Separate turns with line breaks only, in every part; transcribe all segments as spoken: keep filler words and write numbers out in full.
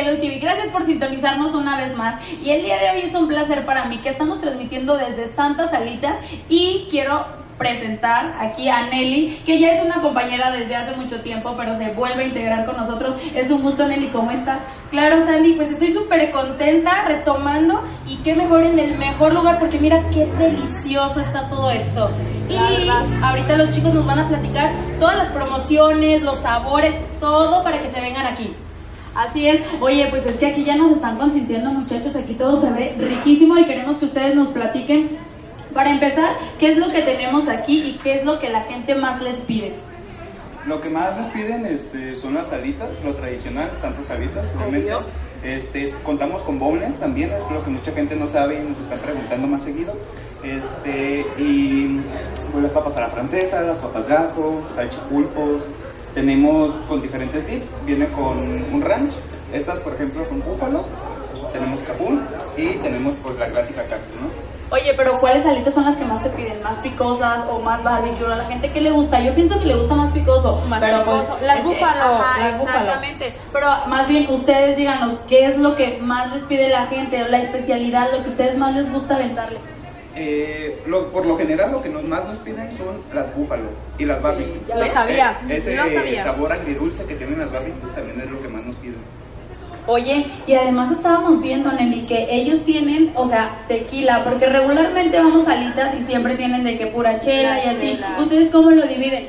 Hello T V, gracias por sintonizarnos una vez más. Y el día de hoy es un placer para mí que estamos transmitiendo desde Santas Alitas y quiero presentar aquí a Nelly, que ya es una compañera desde hace mucho tiempo, pero se vuelve a integrar con nosotros. Es un gusto, Nelly, ¿cómo estás?
Claro, Sandy, pues estoy súper contenta, retomando, y qué mejor en el mejor lugar, porque mira qué delicioso está todo esto. Y ahorita los chicos nos van a platicar todas las promociones, los sabores, todo para que se vengan aquí.
Así es. Oye, pues es que aquí ya nos están consintiendo, muchachos, aquí todo se ve riquísimo y queremos que ustedes nos platiquen, para empezar, qué es lo que tenemos aquí y qué es lo que la gente más les pide.
Lo que más les piden este, son las alitas, lo tradicional, Santas Alitas, obviamente. Este, contamos con boneless también, es lo que mucha gente no sabe y nos está preguntando más seguido. Este, y pues las papas a la francesa, las papas gajo, salchipulpos. Tenemos con diferentes dips, viene con un ranch, estas por ejemplo con búfalo, tenemos capún y tenemos pues la clásica cápsula, ¿no?
Oye, pero ¿cuáles alitas son las que más te piden? ¿Más picosas o más barbecue? A la gente que le gusta, yo pienso que le gusta más picoso.
Más
pero
picoso,
pues,
las
es,
búfalo.
Ajá,
las
exactamente.
búfalo.
Pero más bien ustedes díganos, ¿qué es lo que más les pide la gente? La especialidad, lo que a ustedes más les gusta aventarle.
Eh, lo, por lo general lo que nos, más nos piden son las búfalo y las barbecue.
Sí, ya lo sabía,
Eh, ese
lo sabía.
sabor agridulce que tienen las barbecue también es lo que más nos piden.
Oye, y además estábamos viendo, Nelly, que ellos tienen, o sea, tequila, porque regularmente vamos a alitas y siempre tienen de que pura chela
La
y así.
chela.
¿Ustedes cómo lo dividen?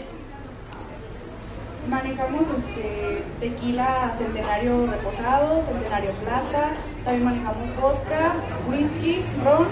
Manejamos este, tequila centenario reposado, centenario plata, también manejamos vodka, whisky, ron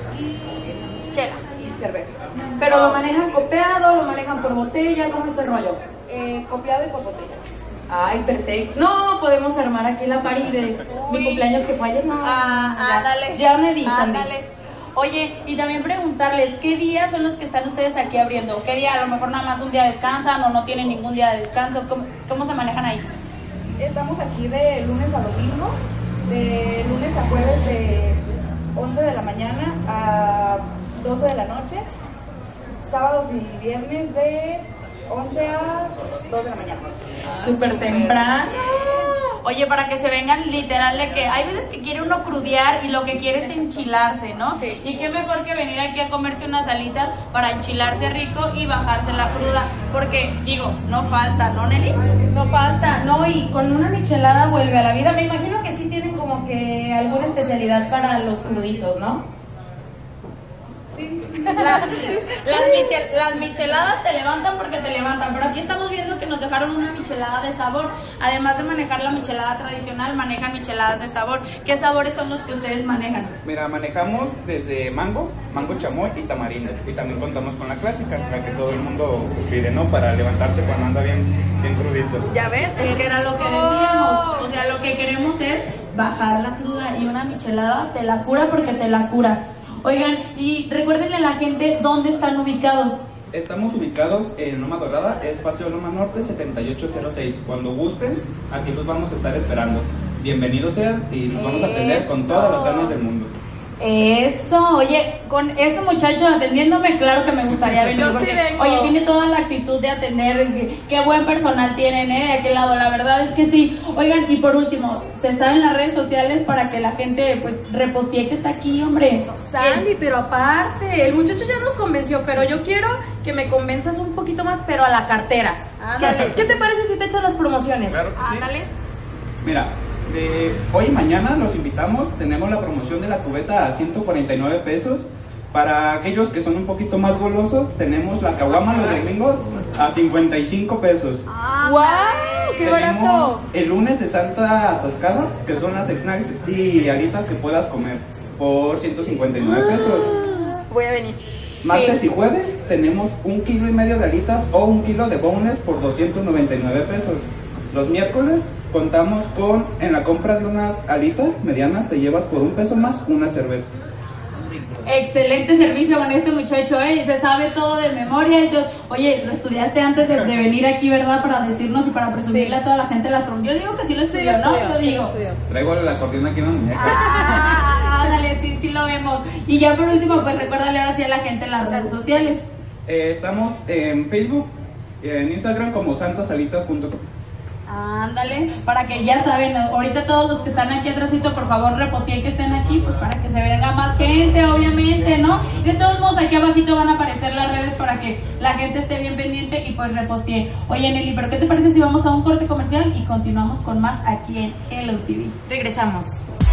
y
Chela.
y cerveza.
¿Pero lo manejan copeado, lo manejan por botella? ¿Cómo es el rollo?
Eh, copiado y por botella.
Ay, perfecto. No, podemos armar aquí la party de
Uy.
mi cumpleaños que fue ayer. No,
Ah,
ya,
ándale.
ya me di, Sandy.
Ándale.
Oye, y también preguntarles, ¿qué días son los que están ustedes aquí abriendo? ¿Qué día? A lo mejor nada más un día descansan o no tienen ningún día de descanso. ¿Cómo, cómo se manejan ahí?
Estamos aquí de lunes a domingo, de lunes a jueves de once de la mañana a doce de la noche, sábados y viernes de once a dos de la mañana.
Súper temprano. Oye, para que se vengan literal de que hay veces que quiere uno crudear y lo que quiere es enchilarse, ¿no?
Sí.
Y qué mejor que venir aquí a comerse unas alitas para enchilarse rico y bajarse la cruda. Porque, digo, no falta, ¿no, Nelly?
No falta, no, y con una michelada vuelve a la vida. Me imagino que sí tienen como que alguna especialidad para los cruditos, ¿no?
Las, las, michel- las micheladas te levantan porque te levantan, pero aquí estamos viendo que nos dejaron una michelada de sabor. Además de manejar la michelada tradicional, manejan micheladas de sabor. ¿Qué sabores son los que ustedes manejan?
Mira, manejamos desde mango, mango chamoy y tamarindo. Y también contamos con la clásica, la que todo el mundo pide, ¿no? Para levantarse cuando anda bien, bien crudito.
Ya ven, es que era lo que decíamos. O sea, lo que queremos es bajar la cruda y una michelada te la cura porque te la cura. Oigan, y recuérdenle a la gente dónde están ubicados.
Estamos ubicados en Loma Dorada, Espacio Loma Norte setenta y ocho cero seis. Cuando gusten, aquí los vamos a estar esperando. Bienvenidos sean y los vamos a atender con todas las ganas del mundo.
Eso, oye, con este muchacho atendiéndome, claro que me gustaría venir.
Yo sí
porque,
vengo.
oye, tiene toda la actitud de atender, qué, qué buen personal tienen, ¿eh? De aquel lado, la verdad es que sí. Oigan, y por último, se saben las redes sociales para que la gente, pues, repostee que está aquí, hombre.
Sandy, pero aparte, el muchacho ya nos convenció, pero yo quiero que me convenzas un poquito más, pero a la cartera.
Ándale.
¿Qué, qué te parece si te echas las promociones?
Claro que sí.
Ándale.
Mira, de hoy y mañana los invitamos, tenemos la promoción de la cubeta a ciento cuarenta y nueve pesos. Para aquellos que son un poquito más golosos, tenemos la caguama los domingos a cincuenta y cinco pesos.
¡Wow! ¡Qué
Tenemos
barato!
el lunes de Santa Atascada, que son las snacks y alitas que puedas comer, por ciento cincuenta y nueve pesos.
Voy a venir.
Martes
Sí.
y jueves tenemos un kilo y medio de alitas o un kilo de boneless por doscientos noventa y nueve pesos. Los miércoles contamos con, en la compra de unas alitas medianas, te llevas por un peso más una cerveza.
Excelente servicio con este muchacho, ¿eh? Y se sabe todo de memoria. Y todo. Oye, lo estudiaste antes de, de venir aquí, ¿verdad? Para decirnos y para presumirle
Sí.
a toda la gente las prom- Yo digo que sí lo estudió,
Sí, lo
¿no?
estudió,
Yo
sí,
digo.
lo estudió.
Traigo la acordeón aquí en la muñeca.
Ah, dale, sí, sí lo vemos. Y ya por último, pues recuérdale ahora sí a la gente las redes sociales.
Eh, estamos en Facebook, en Instagram como santasalitas punto com.
Ándale, para que ya saben, ahorita todos los que están aquí atrásito, por favor reposteen que estén aquí, pues para que se venga más gente, obviamente, ¿no? De todos modos, aquí abajito van a aparecer las redes para que la gente esté bien pendiente y pues reposteen. Oye, Nelly, ¿pero qué te parece si vamos a un corte comercial y continuamos con más aquí en Hello T V?
Regresamos.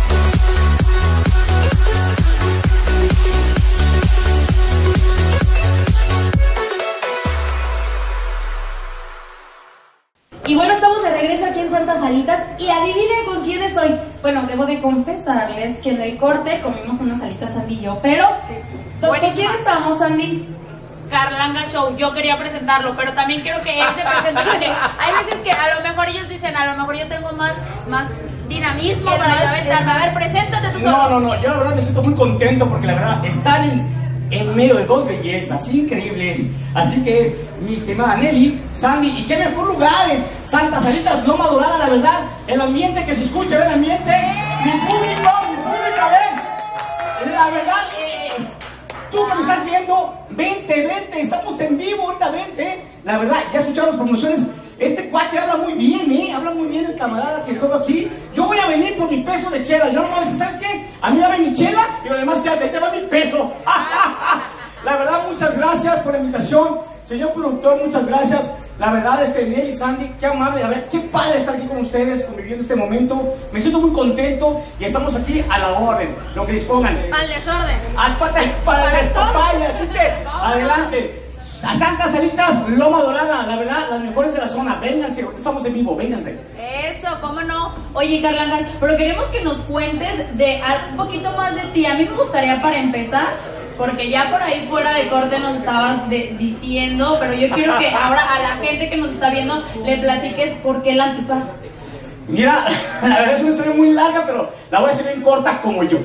Y bueno, estamos de regreso aquí en Santas Salitas y adivinen con quién estoy. Bueno, debo de confesarles que en el corte comimos unas alitas Sandy y yo, pero ¿con quién estamos, Sandy?
Carlanga Show, yo quería presentarlo, pero también quiero que él se presente porque hay veces que a lo mejor ellos dicen, a lo mejor yo tengo más, más dinamismo
El
para
más-
aventarme.
el
A ver, preséntate tú
No,
solo.
no, no, yo la verdad me siento muy contento porque la verdad están en, en medio de dos bellezas increíbles. Así que es mi estimada Nelly, Sandy, y qué mejor lugares, Santas Salitas, Loma Dorada, la verdad, el ambiente que se escucha, ¿ven el ambiente? Mi público, mi público, ven, la verdad, eh, tú que me estás viendo, vente, vente, estamos en vivo ahorita, vente, la verdad, ya escucharon las promociones. Este cuate habla muy bien, ¿eh? Habla muy bien el camarada que estuvo aquí. Yo voy a venir por mi peso de chela. Yo no me dice, ¿sabes qué? A mí dame mi chela y lo demás quédate, te va mi peso. La verdad, muchas gracias por la invitación. Señor productor, muchas gracias. La verdad, este, Nelly, Sandy, qué amable. A ver, qué padre estar aquí con ustedes, conviviendo este momento. Me siento muy contento y estamos aquí a la orden, lo que dispongan.
Al desorden.
Haz patas para el destapar, así que adelante. A Santas Salitas, Loma Dorada, la verdad, las mejores de la zona. Vénganse, porque estamos en vivo, vénganse.
Eso, ¿cómo no? Oye, Carlanga, pero queremos que nos cuentes de a- un poquito más de ti. A mí me gustaría para empezar, porque ya por ahí fuera de corte nos estabas de- diciendo, pero yo quiero que ahora a la gente que nos está viendo le platiques por qué el antifaz.
Mira, la verdad es una historia muy larga, pero la voy a hacer bien corta como yo.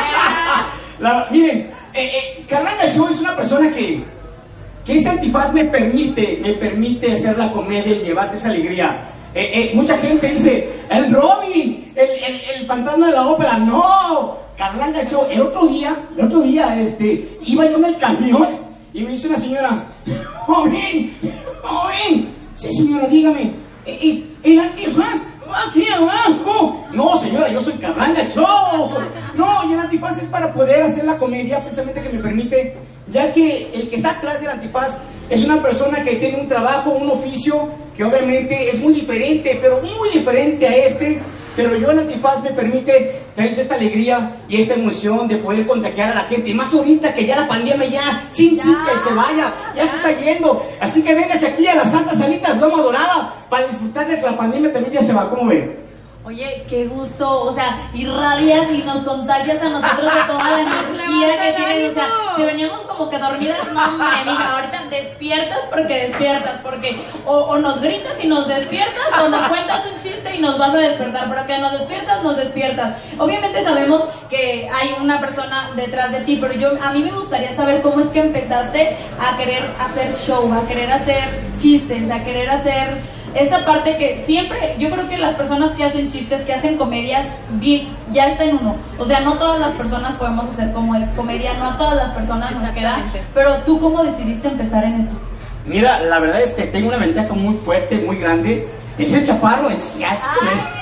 La- miren, eh, eh, Carlanga Show es una persona que, que este antifaz me permite, me permite hacer la comedia y llevarte esa alegría. Eh, eh, mucha gente dice, el Robin, el, el, el fantasma de la ópera. No, Carlanga Show. El otro día, el otro día, este, iba yo en el camión y me dice una señora, Robin, Robin, sí señora, dígame, eh, eh, el antifaz va aquí abajo. No señora, yo soy Carlanga Show. No, y el antifaz es para poder hacer la comedia, precisamente que me permite, ya que el que está atrás del antifaz es una persona que tiene un trabajo, un oficio, que obviamente es muy diferente, pero muy diferente a este, pero yo el antifaz me permite tener esta alegría y esta emoción de poder contagiar a la gente, y más ahorita que ya la pandemia ya, chin chin, que se vaya, ya se está yendo, así que véngase aquí a las Santas Salitas, Loma Dorada, para disfrutar de que la pandemia también ya se va, ¿cómo ven?
Oye, qué gusto, o sea, irradias y nos contagias a nosotros de toda la energía que tienes, o sea, si veníamos como que dormidas, no, hombre, mija, ahorita despiertas porque despiertas, porque o, o nos gritas y nos despiertas, o nos cuentas un chiste y nos vas a despertar, pero que nos despiertas, nos despiertas. Obviamente sabemos que hay una persona detrás de ti, pero yo, a mí me gustaría saber cómo es que empezaste a querer hacer show, a querer hacer chistes, a querer hacer esta parte que siempre, yo creo que las personas que hacen chistes, que hacen comedias, bien, ya está en uno. O sea, no todas las personas podemos hacer como comedia, no a todas las personas nos queda. Pero tú, ¿cómo decidiste empezar en esto?
Mira, la verdad es que tengo una ventaja muy fuerte, muy grande. Ese chaparro es ya se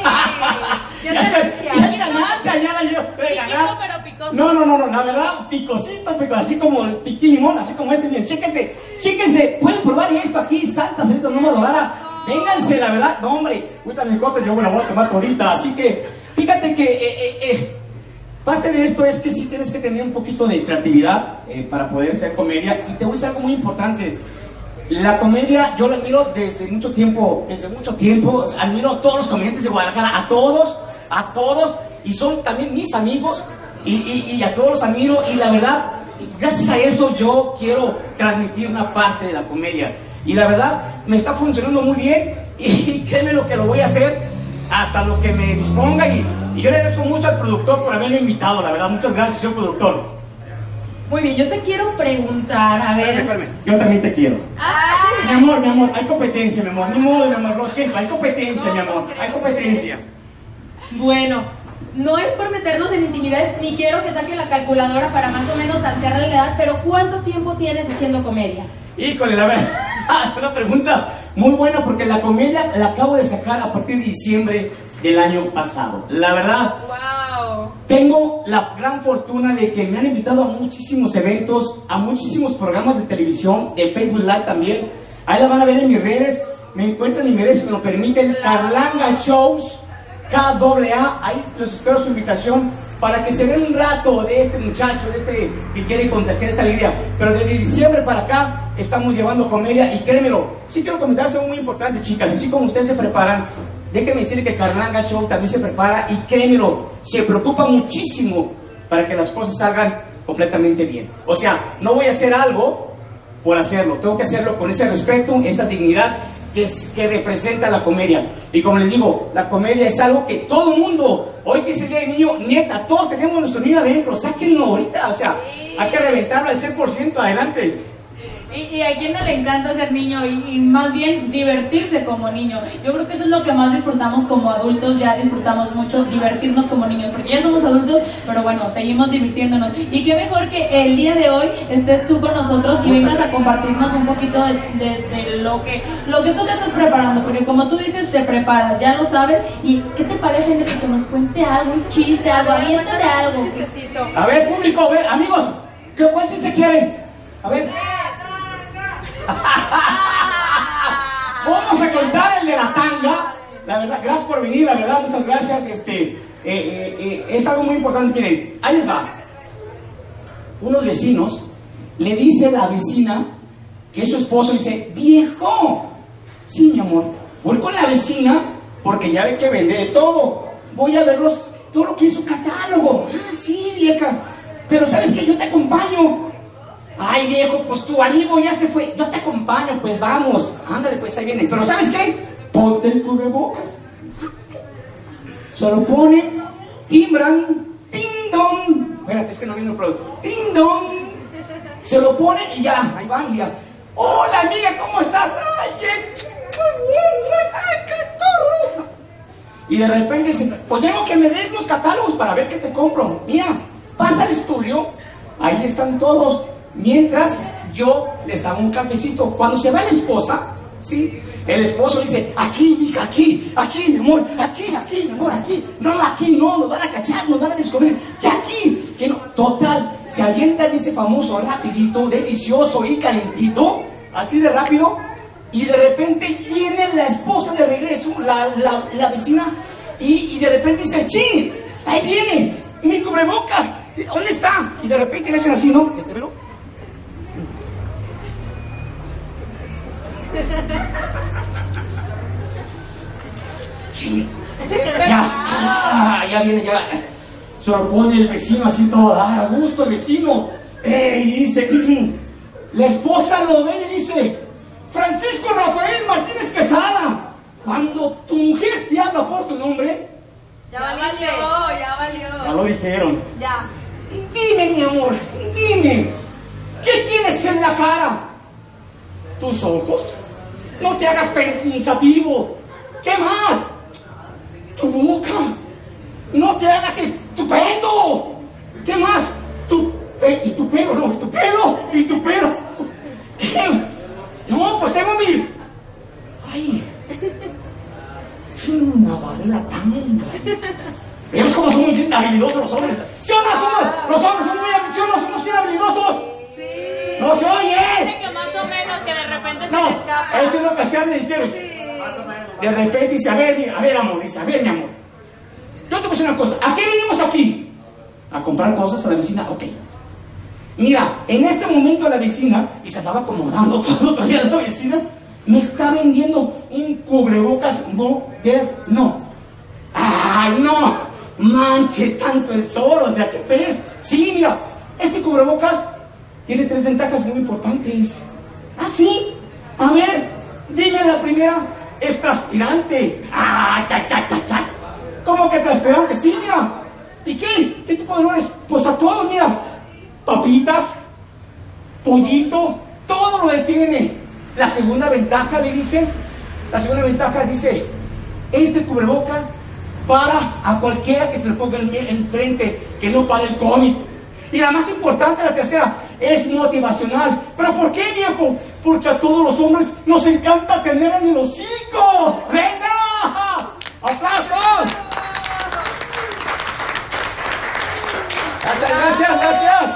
Ya
ya
te
se
decía.
ya ganaste, ya la llevo de ganar.
pero picoso.
No, no, no, no, la verdad, picosito, pico, así como el piquín limón, así como este, bien, chéquense, chéquense, pueden probar esto aquí, Santa Salita Loma Dorada. Vénganse, la verdad, no hombre, ahorita en el corte yo me la voy a tomar todita, así que, fíjate que eh, eh, eh, parte de esto es que sí tienes que tener un poquito de creatividad eh, para poder hacer comedia, y te voy a decir algo muy importante. La comedia yo la admiro desde mucho tiempo, desde mucho tiempo, admiro a todos los comediantes de Guadalajara, a todos, a todos, y son también mis amigos, y, y, y a todos los admiro, y la verdad, gracias a eso yo quiero transmitir una parte de la comedia, y la verdad, me está funcionando muy bien, y créeme lo que lo voy a hacer hasta lo que me disponga, y, y yo le agradezco mucho al productor por haberme invitado, la verdad, muchas gracias, señor productor.
Muy bien, yo te quiero preguntar, a ver.
Espérame, yo también te quiero.
Ay,
Mi amor, mi amor, hay competencia, mi amor. Ni modo, mi amor, lo siento, hay competencia, mi amor. Hay competencia.
bueno, no es por meternos en intimidades, ni quiero que saquen la calculadora para más o menos tantearle la edad, pero ¿cuánto tiempo tienes haciendo comedia?
Híjole, la verdad. Es una pregunta muy buena porque la comedia la acabo de sacar a partir de diciembre del año pasado. La verdad,
Wow.
tengo la gran fortuna de que me han invitado a muchísimos eventos, a muchísimos programas de televisión, de Facebook Live también. Ahí la van a ver en mis redes. Me encuentran en mis redes, si me lo permiten, Carlanga Shows, K A A. Ahí los espero su invitación para que se den un rato de este muchacho, de este que quiere contagiar esa alegría. Pero desde diciembre para acá estamos llevando comedia y créemelo, sí quiero comentarles algo muy importante, chicas. Así como ustedes se preparan, déjenme decirle que Carlanga Show también se prepara y créemelo, se preocupa muchísimo para que las cosas salgan completamente bien. O sea, no voy a hacer algo por hacerlo, tengo que hacerlo con ese respeto, esa dignidad que, es, que representa la comedia. Y como les digo, la comedia es algo que todo mundo, hoy que es el día del niño, neta, todos tenemos nuestro niño adentro, sáquenlo ahorita, o sea, hay que reventarlo al cien por ciento, adelante.
Y, y a quien no le encanta ser niño y, y más bien divertirse como niño. Yo creo que eso es lo que más disfrutamos como adultos, ya disfrutamos mucho divertirnos como niños, porque ya somos adultos, pero bueno, seguimos divirtiéndonos. Y qué mejor que el día de hoy estés tú con nosotros y
Muchas
vengas
gracias.
a compartirnos un poquito de, de, de lo que lo que tú te estás preparando, porque como tú dices, te preparas, ya lo sabes. ¿Y qué te parece de que nos cuente algo, un chiste, algo, aviéntate algo?
Un chistecito.
A ver, público, a ver, amigos, ¿qué buen chiste quieren? A ver. Vamos a contar el de la tanga. La verdad, gracias por venir, la verdad, muchas gracias. Este, eh, eh, eh, es algo muy importante. Miren, ahí les va. Unos vecinos le dice a la vecina que es su esposo, dice, viejo, sí, mi amor, voy con la vecina porque ya ve que vende de todo. Voy a verlos, todo lo que es su catálogo. Ah, sí, vieja, pero sabes que yo te acompaño. Ay, viejo, pues tu amigo ya se fue. Yo te acompaño, pues vamos. Ándale, pues ahí viene. Pero ¿sabes qué? Ponte el cubrebocas. Se lo pone, timbran, ting dong. Espérate, es que no viene el producto. Ting dong. Se lo pone y ya, ahí van y ya. Hola, amiga, ¿cómo estás? Ay, qué... Ay, qué turro. Y de repente dice, pues tengo que me des los catálogos para ver qué te compro. Mira, pasa al estudio, ahí están todos. Mientras yo les hago un cafecito. Cuando se va la esposa, ¿sí? El esposo dice, aquí, mija, aquí, aquí, mi amor, aquí, aquí, mi amor, aquí. No, aquí no, nos van a cachar, nos van a descubrir. Ya aquí, que no. Total, se avienta ese famoso rapidito, delicioso y calentito, así de rápido. Y de repente viene la esposa de regreso, la, la, la vecina, y, y de repente dice, ¡ching! Ahí viene, mi cubrebocas, ¿dónde está? Y de repente le hacen así, ¿no? ¿Te veo? Sí. Ya, ah, ya viene, ya. Se lo pone el vecino así todo, ah, a gusto el vecino. Eh, y dice, la esposa lo ve y dice, Francisco Rafael Martínez Quesada, cuando tu mujer te habla por tu nombre,
Ya valió, ya valió.
ya lo dijeron.
Ya.
Dime, mi amor, dime, ¿qué tienes en la cara? ¿Tus ojos? No te hagas pensativo. ¿Qué más? Tu boca. No te hagas estupendo. ¿Qué más? Tu pe y tu pelo, no, y tu pelo, y tu pelo. ¿Qué? No, pues tengo mi... Ay. Chinga, vale la tanga. Vemos cómo somos bien habilidosos los hombres. ¿Sí o no somos? Los hombres son muy habilidosos, somos bien habilidosos.
Sí.
¡No se oye!
Que más o menos, que de repente
No,
se le escapa.
él se lo cacharon y dijeron. De repente dice, a ver, mi- a ver, amor, dice, a ver, mi amor. Yo te voy a decir una cosa, ¿a qué venimos aquí? ¿A comprar cosas a la vecina? Ok. Mira, en este momento la vecina, y se estaba acomodando todo todavía la vecina, me está vendiendo un cubrebocas moderno. ¡Ay, no! Manche tanto el sol, o sea, ¿qué ves? Sí, mira, este cubrebocas tiene tres ventajas muy importantes. ¿Ah, sí? A ver, dime la primera. Es transpirante. ¡Ah, cha, cha, cha, cha! ¿Cómo que transpirante? Sí, mira. ¿Y qué? ¿Qué tipo de olores? Pues a todos, mira. Papitas, pollito, todo lo detiene. La segunda ventaja, le dice, la segunda ventaja dice, este cubrebocas para a cualquiera que se le ponga en- enfrente, que no para el COVID. Y la más importante, la tercera, es motivacional. ¿Pero por qué, viejo? porque a todos los hombres nos encanta tener en el hocico. ¡Venga! ¡Aplausos! Gracias, gracias, gracias.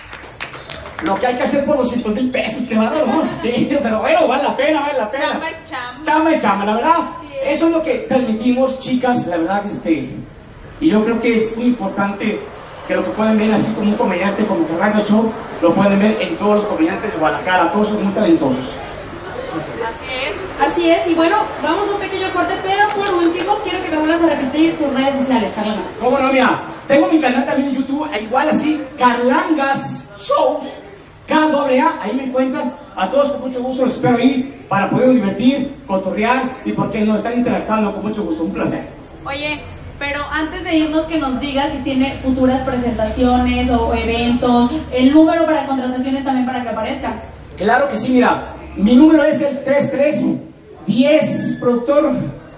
Lo que hay que hacer por doscientos mil pesos, que va, ¿no? Sí, pero bueno, vale la pena, vale la pena.
Chamba es chamba.
Chamba es chamba, la verdad. Eso es lo que transmitimos, chicas, la verdad, este. Y yo creo que es muy importante que lo que pueden ver así como un comediante como Carranga Show, lo pueden ver en todos los comediantes de Guadalajara, todos son muy talentosos.
Así es.
Así es, y bueno, vamos a un pequeño corte, pero por último quiero que me vuelvas a repetir tus redes sociales, Carlangas.
¿Cómo no? Mira, tengo mi canal también en YouTube, igual así, Carlangas Shows, K A A, ahí me encuentran. A todos con mucho gusto los espero ahí para podernos divertir, cotorrear y por qué no estar interactuando con mucho gusto, un placer.
Oye, pero antes de irnos que nos digas si tiene futuras presentaciones o eventos, el número para contrataciones también para que aparezca.
Claro que sí, mira, mi número es el treinta y tres diez, productor,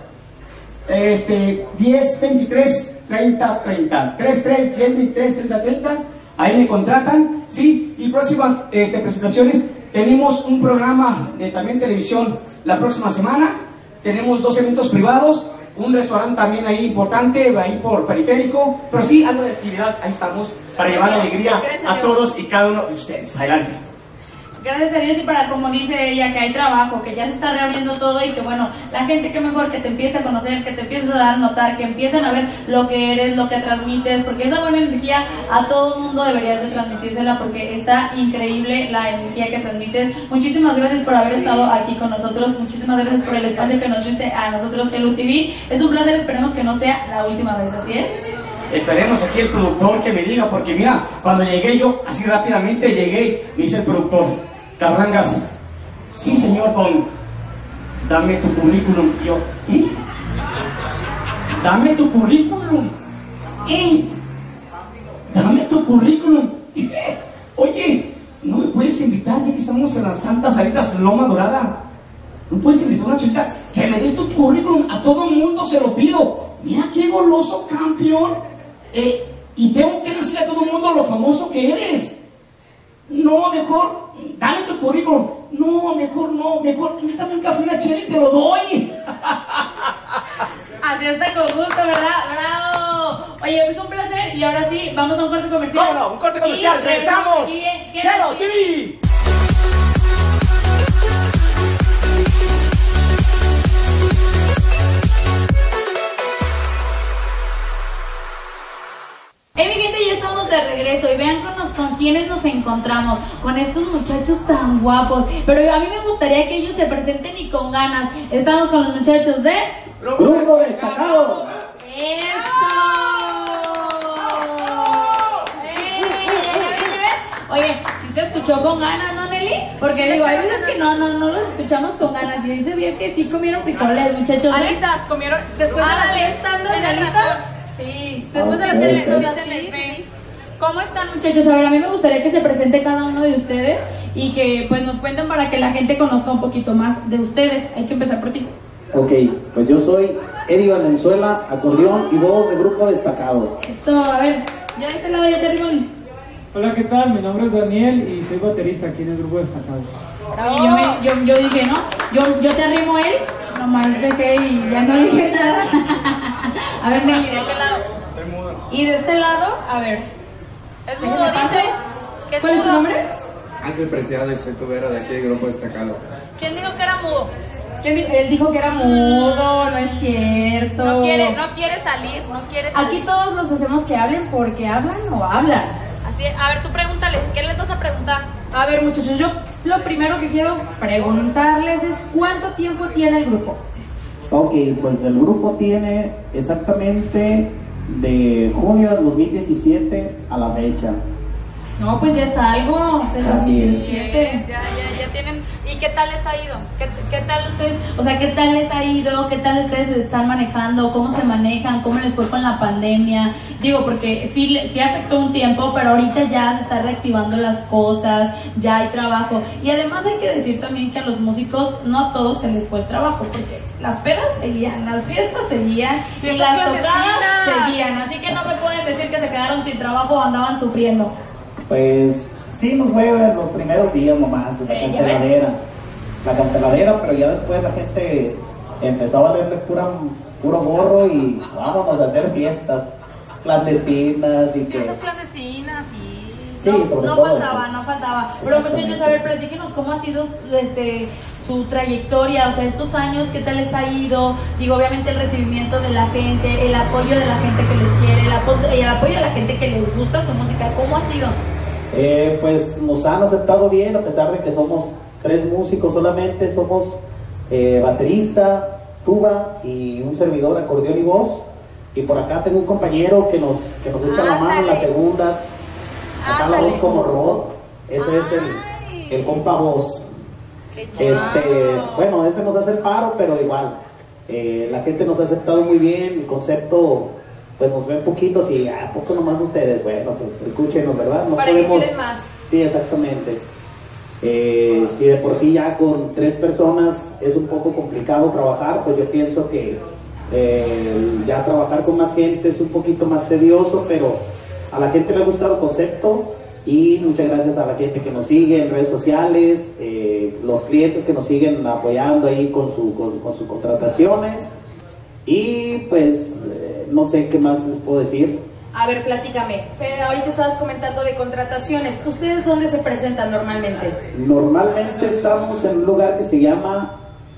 este, diez veintitrés treinta treinta, treinta y tres diez veintitrés treinta treinta, ahí me contratan, sí, y próximas este, presentaciones, tenemos un programa de también televisión la próxima semana, tenemos dos eventos privados, un restaurante también ahí importante, ahí por Periférico, pero sí, algo de actividad, ahí estamos, para llevar la alegría a todos y cada uno de ustedes. Adelante.
Gracias a Dios, y para como dice ella, que hay trabajo, que ya se está reabriendo todo y que bueno, la gente que mejor que te empiece a conocer, que te empieces a dar a notar, que empiecen a ver lo que eres, lo que transmites, porque esa buena energía a todo el mundo deberías de transmitírsela porque está increíble la energía que transmites. Muchísimas gracias por haber estado aquí con nosotros, muchísimas gracias por el espacio que nos diste a nosotros en U T V. Es un placer, esperemos que no sea la última vez, ¿así es?
Esperemos aquí el productor que me diga, porque mira, cuando llegué yo, así rápidamente llegué, me dice el productor, Carlangas, sí señor don, dame tu currículum. Y yo, ¿eh? Dame tu currículum. ¿Eh? Dame tu currículum. Oye, ¿no me puedes invitar ya que estamos en las Santas Salitas Loma Dorada? ¿No puedes invitar a una chiquita que me des tu currículum? A todo el mundo se lo pido. Mira qué goloso, campeón. Eh, y tengo que decirle a todo el mundo lo famoso que eres. No, mejor, dame tu currículum. No, mejor no, mejor invítame un café, una chela y te lo doy.
Así está con gusto, ¿verdad? ¡Bravo! Oye, pues un placer y ahora sí, vamos a un corte comercial.
No, no, un corte comercial,
Y
regresamos.
aquí en- ¿qué
Hello
decir?
T V.
Hey, mi gente, ya estamos de regreso y vean con, nos, con quienes nos encontramos, con estos muchachos tan guapos. Pero a mí me gustaría que ellos se presenten y con ganas. Estamos con los muchachos de...
Grupo destacado.
¡Eso! ¡Eh! Oye, ¿sí se escuchó con ganas, no, Nelly? Porque digo, hay veces que no, no, no los escuchamos con ganas. Y hoy se vio que sí comieron frijoles, muchachos.
Alitas, comieron después de las
Ándale,
tres tandas de
tienes
alitas.
razón.
Sí, después de las
Ok,
tres
ok.
tandas,
Se les
sí,
ve.
sí, sí.
¿Cómo están, muchachos? A ver, a mí me gustaría que se presente cada uno de ustedes y que pues nos cuenten para que la gente conozca un poquito más de ustedes. Hay que empezar por ti.
Ok, pues yo soy Eri Valenzuela, acordeón y voz de Grupo Destacado.
Esto, a ver, ya de este lado ya te arrimo.
Hola, ¿qué tal? Mi nombre es Daniel y soy baterista aquí en el Grupo Destacado.
Y yo, me, yo, yo dije, ¿no? Yo, yo te arrimo él, nomás dejé y ya no dije nada. A ver, Nelly, ¿de qué lado?
Y de este lado, a ver,
Es
déjenme
mudo,
paso.
dice. ¿Qué
¿Cuál es tu
mudo?
nombre?
Ángel Preciado y soy tubero de aquí del Grupo Destacado.
¿Quién dijo que era mudo?
¿Quién di- Él dijo que era mudo, no es cierto.
No quiere, no quiere salir, no quiere salir.
Aquí todos los hacemos que hablen porque hablan o hablan.
Así, a ver, tú pregúntales, ¿qué les vas a preguntar?
A ver, muchachos, yo lo primero que quiero preguntarles es ¿cuánto tiempo tiene el grupo?
Ok, pues el grupo tiene exactamente de junio del dos mil diecisiete a la fecha.
No, pues ya es algo, del dos
Así
mil
es.
diecisiete.
Ya, ya, ya tienen. ¿Y qué tal les ha ido? ¿Qué, qué tal ustedes? O sea, ¿qué tal les ha ido? ¿Qué tal ustedes se están manejando? ¿Cómo se manejan? ¿Cómo les fue con la pandemia? Digo, porque sí, le- sí afectó un tiempo, pero ahorita ya se están reactivando las cosas, ya hay trabajo. Y además hay que decir también que a los músicos no a todos se les fue el trabajo, porque las pedas seguían, las fiestas seguían y
Fiestas
las tocadas
clandestinas.
seguían. Así que no me pueden decir que se quedaron sin trabajo o andaban sufriendo.
Pues sí nos fue en los primeros días nomás, en la
Eh, ya
canceladera. la canceladera, pero ya después la gente empezó a valerle pura, puro gorro y vámonos a hacer fiestas clandestinas y que...
Fiestas clandestinas y...
Sí,
no,
sobre
no
todo
faltaba,
eso.
no faltaba. Pero muchachos, a ver, platíquenos cómo ha sido este su trayectoria, o sea, estos años, qué tal les ha ido. Digo, obviamente el recibimiento de la gente, el apoyo de la gente que les quiere, el apoyo, el apoyo de la gente que les gusta su música, ¿cómo ha sido?
Eh, pues nos han aceptado bien, a pesar de que somos tres músicos solamente, somos eh, baterista, tuba y un servidor, acordeón y voz. Y por acá tengo un compañero que nos, que nos echa la mano en las segundas. Acá la voz como robot, ese es el, el compa voz. Este, bueno, ese nos hace el paro, pero igual, eh, la gente nos ha aceptado muy bien, el concepto, pues nos ven poquitos y a poco nomás ustedes, bueno, pues escúchenos, ¿verdad? No
¿Para
podemos,
qué quieren más?
Sí, exactamente. Eh, si de por sí ya con tres personas es un poco complicado trabajar, pues yo pienso que eh, ya trabajar con más gente es un poquito más tedioso, pero a la gente le ha gustado el concepto y muchas gracias a la gente que nos sigue en redes sociales, eh, los clientes que nos siguen apoyando ahí con, su, con, con sus contrataciones y pues eh, no sé qué más les puedo decir.
A ver, platícame. Pero ahorita estabas comentando de contrataciones. ¿Ustedes dónde se presentan normalmente?
Normalmente estamos en un lugar que se llama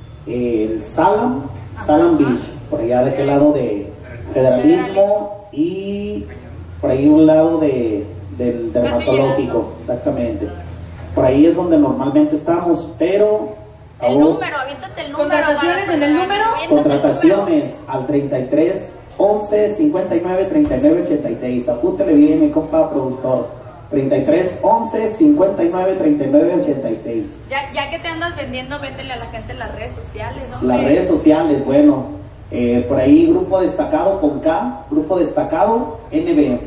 eh, el Salam, Salam Beach, por allá de aquel lado de Federalismo y por ahí un lado de, del dermatológico, exactamente. Por ahí es donde normalmente estamos, pero...
El
aún,
número, aviéntate el número.
¿Contrataciones en el número?
Contrataciones al treinta y tres, once, cincuenta y nueve, treinta y nueve, ochenta y seis. Apúntele bien, mi compa productor. treinta y tres, once, cincuenta y nueve, treinta y nueve, ochenta y seis.
Ya, ya que te andas vendiendo, véndele a la gente en las redes sociales, hombre.
Las redes sociales, bueno, eh, por ahí Grupo Destacado con K, Grupo Destacado N B.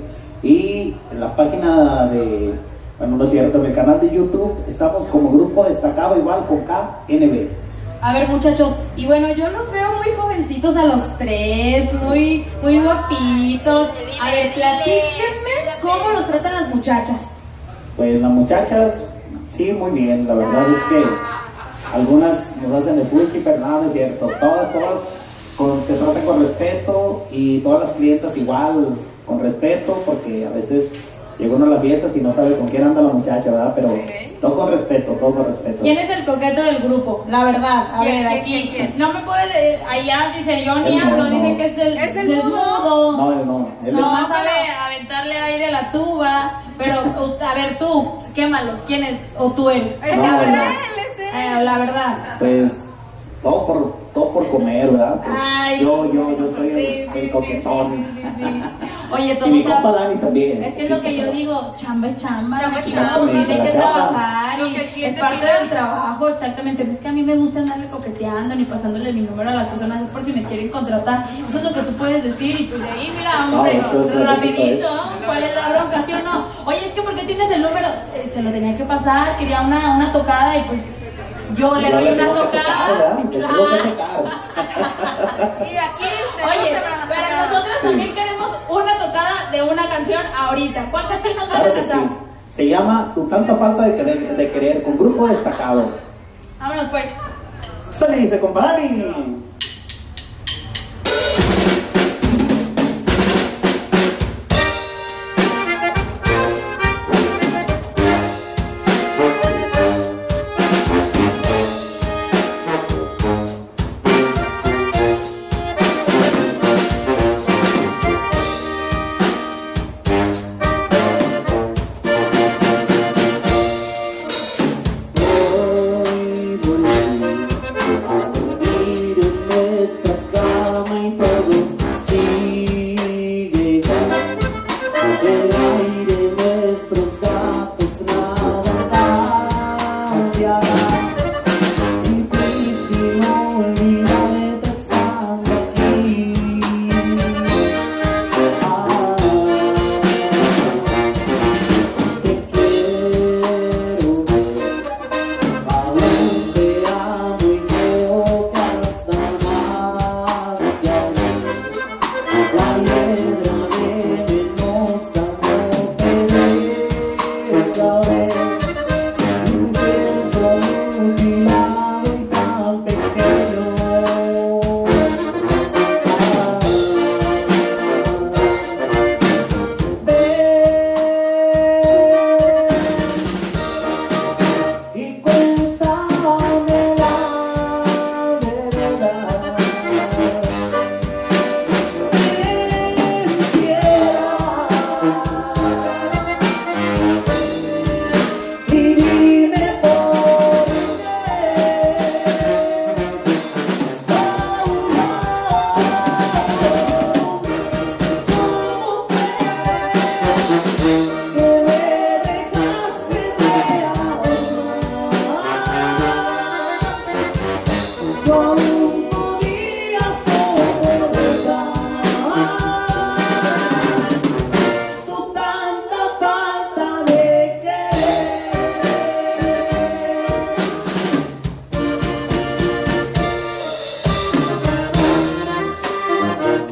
Y en la página de, bueno, no es cierto, en el canal de YouTube estamos como Grupo Destacado igual con K, N B.
A ver, muchachos, y bueno, yo los veo muy jovencitos a los tres, muy, muy guapitos. A ver, platíquenme cómo los tratan las muchachas.
Pues las muchachas, sí, muy bien, la verdad es que algunas nos hacen el fuchi, pero nada, no es cierto. Todas, todas con, se tratan con respeto y todas las clientas igual, con respeto, porque a veces llega uno a las fiestas y no sabe con quién anda la muchacha, ¿verdad? Pero todo con respeto, todo con respeto.
¿Quién es el coqueto del grupo? La verdad, a
¿Quién,
ver,
quién,
aquí.
quién, quién?
No me puede, eh, allá dice yo ni
El
hablo,
mono.
dice que es el,
¿Es el
desnudo.
No, él no, él
No,
es-
más sabe aventarle aire a la tuba, pero u- a ver tú, quémalos, ¿quién es? O tú eres.
Él
la
es
verdad.
él, es él.
Eh, la verdad.
pues todo por, todo por comer, ¿verdad? Pues,
Ay,
yo, yo, yo soy
sí,
el,
sí,
el
sí,
coquetón.
sí, sí, sí, sí. Oye,
Y
todos
mi compa
saben-
Dani también.
Es que es lo que yo digo, chamba es chamba,
Chamba es
aquí
chamba,
uno tiene
la
que
chamba.
trabajar
Lo
y
que el
es
cliente
parte
pida.
del trabajo, exactamente. No es que a mí me gusta andarle coqueteando ni pasándole mi número a las personas, es por si me quieren contratar. Eso es lo que tú puedes decir y pues de ahí, mira, hombre,
No, muchas gracias,
rapidito,
¿sabes?
¿cuál es la bronca, sí o no? Oye, es que ¿por qué tienes el número? Eh, se lo tenía que pasar, quería una, una tocada y pues yo le
Yo
doy
le
una
tengo que
tocada.
tocar, ¿verdad? Le tengo que
Claro.
tocar.
Y aquí se
Oye,
gusta para las
pero
tocadas.
nosotros
Sí.
también queremos una tocada de una canción ahorita. ¿Cuál canción nos van a
Claro que sí.
cantar?
Se llama Tu tanta falta de querer, de querer con Grupo Destacado.
Vámonos pues.
Se le dice, compadre. Hoy volví a dormir en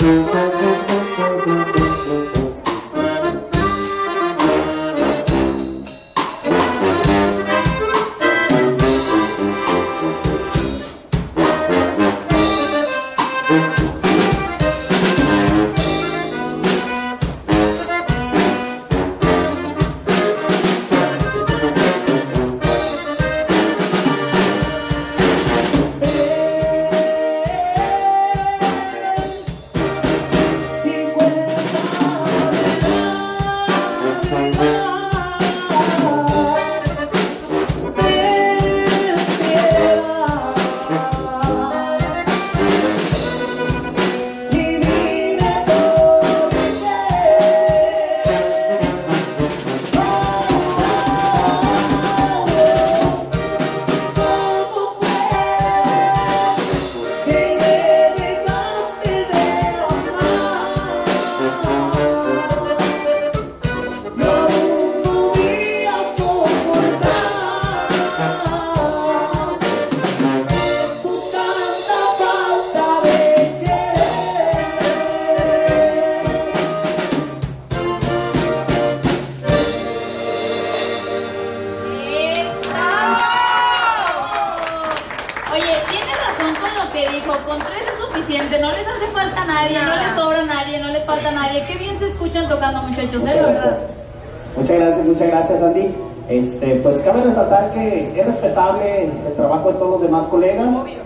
No les hace falta a nadie, no les sobra a nadie, no les falta a nadie. Qué bien se escuchan tocando, muchachos,
muchas
¿eh?
Gracias.
¿Verdad?
Muchas gracias, muchas gracias, Andy. Este, pues cabe resaltar que es respetable el trabajo de todos los demás colegas, obvio,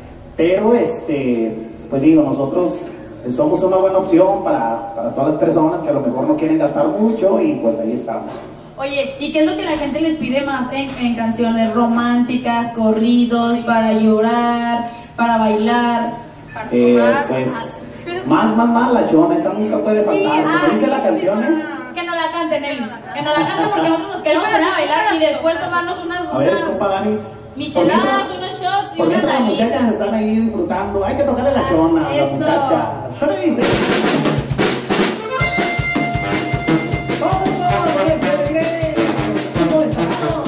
pero este, pues digo, nosotros somos una buena opción para, para todas las personas que a lo mejor no quieren gastar mucho y pues ahí estamos.
Oye, ¿y qué es lo que la gente les pide más en, en canciones románticas, corridos, para llorar, para bailar?
Eh, pues, más, más, más, la chona, esa nunca puede faltar. ¿Cómo dice la canción, eh?
Que no la canten, Eli. Que no la canten porque nosotros nos queremos poner a bailar y después tomarnos unas,
A ver,
unas
compa Dani.
micheladas, unos shots y
Por
unas
mientras las muchachas
alitas.
están ahí disfrutando, hay que tocarle la
Ah,
chona a la
eso.
muchacha. ¿Qué le dice? ¡Vamos, oye, que regrese! ¡Vamos, estamos!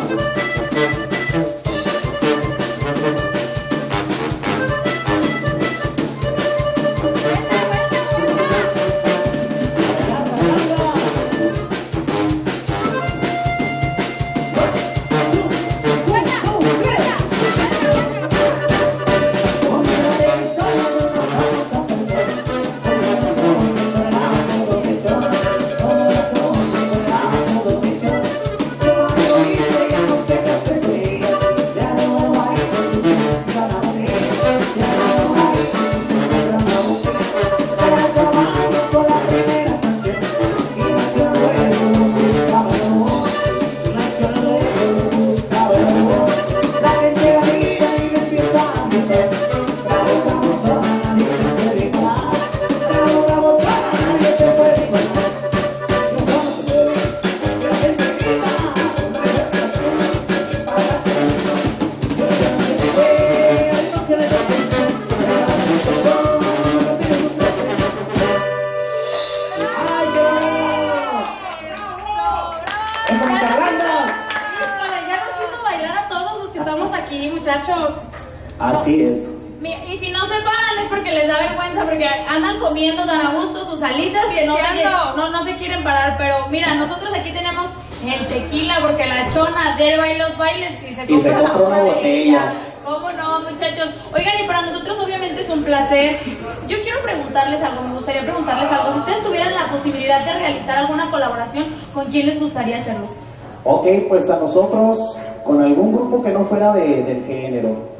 Así es.
Y si no se paran es porque les da vergüenza, porque andan comiendo tan a gusto sus alitas que no se, no, no se quieren parar. Pero mira, nosotros aquí tenemos el tequila porque la chona adhiere baila los bailes y se
Y se
compra
compra una botella.
¿Cómo no, muchachos? Oigan, y para nosotros obviamente es un placer. Yo quiero preguntarles algo, me gustaría preguntarles algo. Si ustedes tuvieran la posibilidad de realizar alguna colaboración, ¿con quién les gustaría hacerlo?
Ok, pues a nosotros, con algún grupo que no fuera de, del género.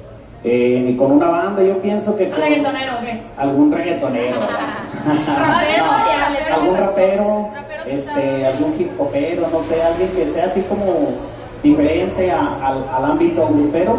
Eh, ni con una banda, yo pienso que con
¿Reggaetonero o qué?
algún reggaetonero,
Rapero, ya, le
no, algún rapero,
Raperos
este, algún hip hopero, no sé, alguien que sea así como diferente a, al, al ámbito grupero.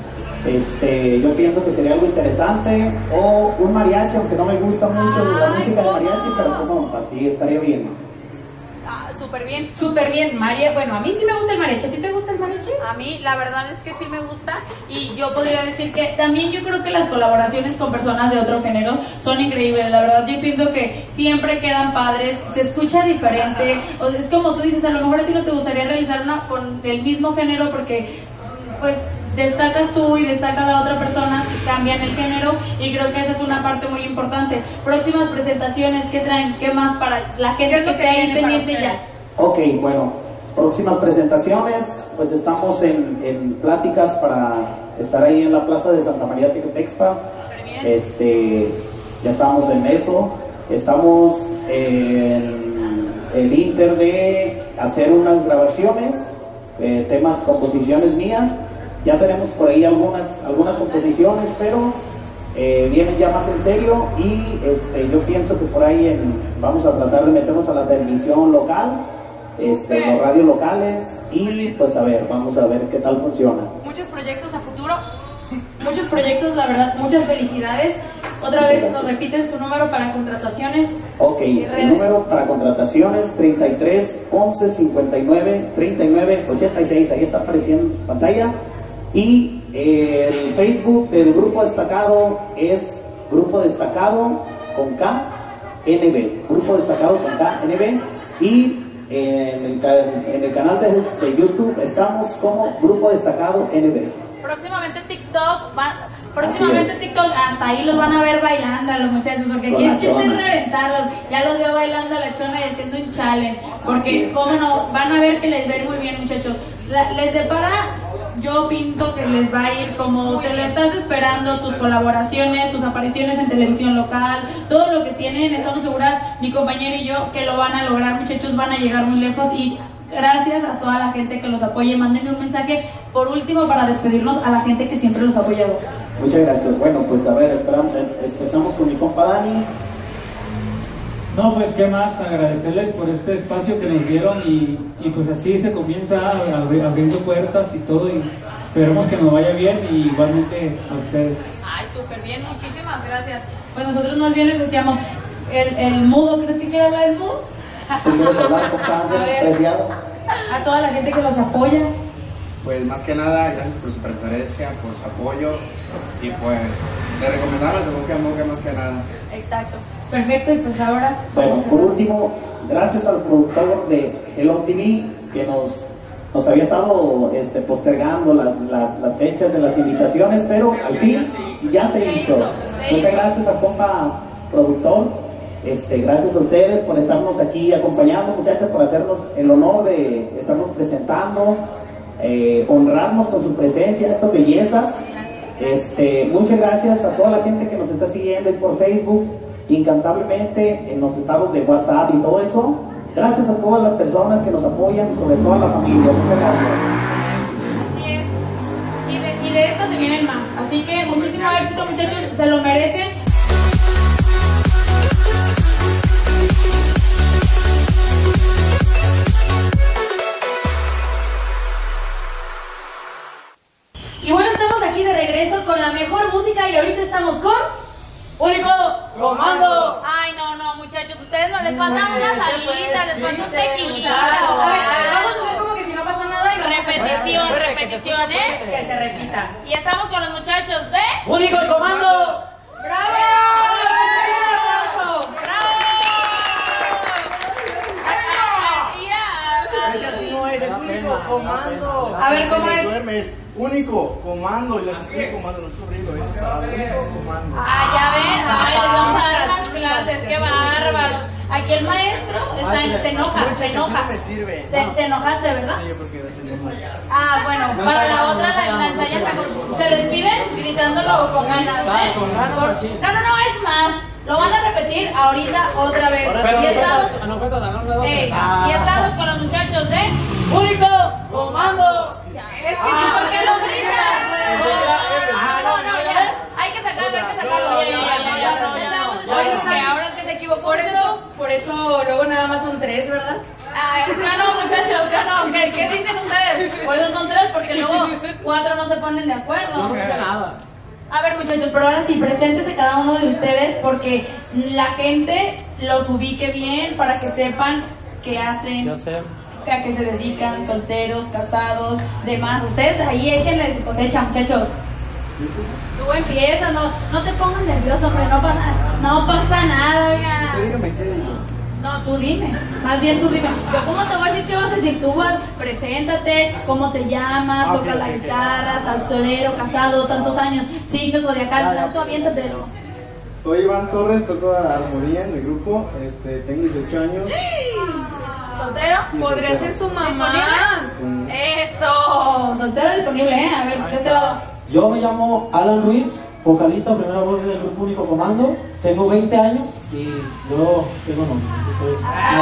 Este, yo pienso que sería algo interesante, o un mariachi, aunque no me gusta mucho la
Ay,
música de
¿cómo?
mariachi, pero como así estaría bien.
Ah, súper bien.
Súper bien, María. Bueno, a mí sí me gusta el mariachi. ¿A ti te gusta el mariachi?
A mí la verdad es que sí me gusta y yo podría decir que también yo creo que las colaboraciones con personas de otro género son increíbles. La verdad yo pienso que siempre quedan padres, se escucha diferente. O es como tú dices, a lo mejor a ti no te gustaría realizar una con el mismo género porque pues destacas tú y destaca la otra persona, cambian el género, y creo que esa es una parte muy importante. Próximas presentaciones, ¿qué traen? ¿Qué más para la gente que esté ahí pendiente ya?
Ok, bueno, próximas presentaciones, pues estamos en, en pláticas para estar ahí en la plaza de Santa María Texpa. Este, ya estamos en eso, estamos en el inter de hacer unas grabaciones, eh, temas, composiciones mías. Ya tenemos por ahí algunas, algunas composiciones, pero eh, vienen ya más en serio, y este, yo pienso que por ahí en, vamos a tratar de meternos a la televisión local, este, los radios locales, y pues a ver, vamos a ver qué tal funciona.
Muchos proyectos a futuro, muchos proyectos, la verdad, muchas felicidades. Otra
Muchas
vez
gracias.
nos repiten su número para contrataciones.
Ok, el número para contrataciones treinta y tres, once, cincuenta y nueve, treinta y nueve, ochenta y seis, ahí está apareciendo en su pantalla. Y eh, el Facebook del Grupo Destacado es Grupo Destacado con K N B, Grupo Destacado con K N B, y en el, ca- en el canal de, de YouTube estamos como Grupo Destacado N B.
Próximamente TikTok, va, próximamente
es.
TikTok, hasta ahí los van a ver bailando a los muchachos, porque
Con
aquí
la
el chiste es
chona.
reventarlos. Ya los veo bailando a la chona y haciendo un challenge,
Así
porque
es.
cómo no, van a ver que les va a ir muy bien, muchachos. La- les depara, yo pinto que les va a ir como te lo estás esperando, tus colaboraciones, tus apariciones en televisión local, todo lo que tienen, estamos seguras, mi compañera y yo, que lo van a lograr, muchachos, van a llegar muy lejos. Y gracias a toda la gente que los apoye. Mándenme un mensaje por último para despedirnos a la gente que siempre los ha apoyado.
Muchas gracias. Bueno, pues a ver, esperamos- em- empezamos con mi compa Dani.
No, pues qué más, agradecerles por este espacio que nos dieron, y, y pues así se comienza a abri- abriendo puertas y todo, y esperemos que nos vaya bien, y igualmente a ustedes.
Ay, súper bien, muchísimas gracias. Pues nosotros más bien les decíamos, el, el mudo, ¿crees que quiere hablar el mudo?
¿Tú quieres hablar, compa
A ver.
Andrés Preciado?
A toda la gente que los apoya.
Pues más que nada, gracias por su preferencia, por su apoyo, y pues de recomendarles de boca en boca más que nada.
Exacto. Perfecto, y pues ahora...
Bueno,
vamos a-
por último, gracias al productor de Hello T V que nos, nos había estado este, postergando las, las, las fechas de las invitaciones, pero al fin ya se
Se
hizo.
hizo, se
Muchas
hizo.
gracias a compa productor, este, gracias a ustedes por estarnos aquí acompañando, muchachos, por hacernos el honor de estarnos presentando, eh, honrarnos con su presencia, estas bellezas. Este, muchas gracias a toda la gente que nos está siguiendo ahí por Facebook, incansablemente en los estados de WhatsApp y todo eso. Gracias a todas las personas que nos apoyan, sobre todo a la familia. Muchas gracias.
Así es. Y de, y de estas se vienen más. Así que muchísimo éxito, muchachos, se lo merecen.
Y bueno, estamos aquí de regreso con la mejor música, y ahorita estamos con Único Comando.
Ay, no, no, muchachos, ustedes no les falta una salida, les falta un tequilita.
Vamos a hacer como que si no pasa nada y
Repetición, repetición, ¿eh?
que se repita.
Y estamos con los muchachos de...
Único Comando. ¡Bravo!
¡Bravo!
Es que así no es, es único comando.
A ver, ¿cómo
Se me
es?
duerme, es único comando, y les explico comando, no es corrido, es separado, único comando.
Ah, ya ven, ay, les vamos a dar unas clases, qué bárbaros. Aquí el maestro está en, se enoja, se enoja.
No me sirve.
Te, te enojaste, ¿verdad?
Sí, porque es el mismo.
Ah, bueno, para la otra la, la ensayan mejor. Se despiden gritándolo con ganas, ¿eh? Por- No, no, no, es más. Lo van a repetir ahorita otra vez. Y estamos, Ey, y estamos con los muchachos de
Único Comando.
Es que ¿por qué lo gritan? Ah, no, no, ya. Hay que sacarlo, hay que sacarlo. Ya, ya, ya, ya, ya, ya.
Oye,
Que ahora el que se equivocó.
Por eso, por eso luego nada más son tres, ¿verdad?
Ay, ¿sí o no, muchachos? ¿Sí o no? ¿Qué, qué dicen ustedes? Por eso son tres, porque luego cuatro no se ponen de acuerdo. A ver, muchachos, pero ahora sí, preséntese cada uno de ustedes, porque la gente los ubique bien para que sepan qué hacen, a qué se dedican, solteros, casados, demás. Ustedes ahí échenle su cosecha, muchachos. Tú empiezas, no, no te pongas nervioso, hombre, no pasa, no pasa nada, oiga.
Usted dígame qué digo.
No, tú dime. Más bien tú dime. Yo cómo te voy a decir qué vas a decir. Tú vas, preséntate, cómo te llamas,
Ah,
tocas
ok,
la
ok, ok.
guitarra, saltonero, casado, tantos años, signo zodiacal,
Ya, ya,
tú
ok.
aviéntatelo.
Soy Iván Torres, toco armonía en el grupo, este, tengo dieciocho años.
¿Soltero?
Y
Podría
soltero.
ser su mamá.
¿Disponible? Eso. Soltero disponible, ¿eh? A ver, de este lado.
Yo me llamo Alan Ruiz, vocalista, primera voz del grupo Único Comando. Tengo veinte años y yo tengo nombre. Estoy-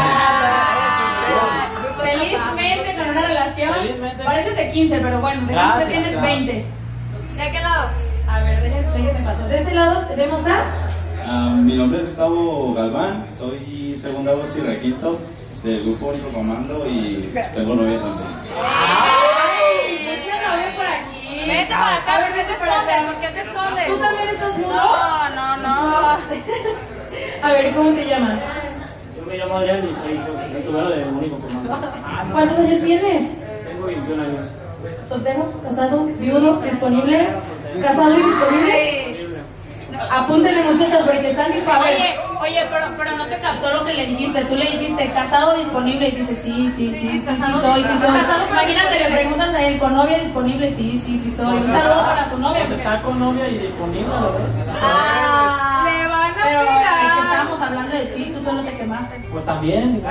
Ah, felizmente con una relación.
Felizmente.
Pareces de quince, pero bueno, de
Gracias,
quince tienes
gracias.
veinte.
¿De qué lado?
A ver, déjame, déjame pasar. De este lado tenemos a.
Ah, mi nombre es Gustavo Galván, soy segunda voz y requinto del grupo Único Comando y tengo novia también.
¡Ay!
Mucha novia por aquí.
Vete para acá, a ver, vete para acá. ¿Por qué te escondes?
¿Tú también estás mudo?
No, no, no.
A ver, ¿cómo te llamas?
Yo me llamo Adrián y soy titular del Único Comando.
¿Cuántos años tienes?
Tengo veintiún años.
¿Soltero? ¿Casado? ¿Viudo? ¿Disponible? ¿Casado y disponible? Apúntele, muchachas, porque te están disparando.
Oye, oye, pero, pero no te captó lo que le dijiste. Tú le dijiste casado disponible y dice sí, sí, sí, sí, sí,
casado,
soy, sí soy.
casado, pero
Imagínate, le
disponible.
preguntas a él, ¿con novia disponible? Sí, sí, sí soy. Un saludo para tu novia.
Pues está con novia y disponible, la verdad.
Ah,
Le van a
pero
pegar.
es que estábamos hablando de ti, tú solo te quemaste.
Pues también.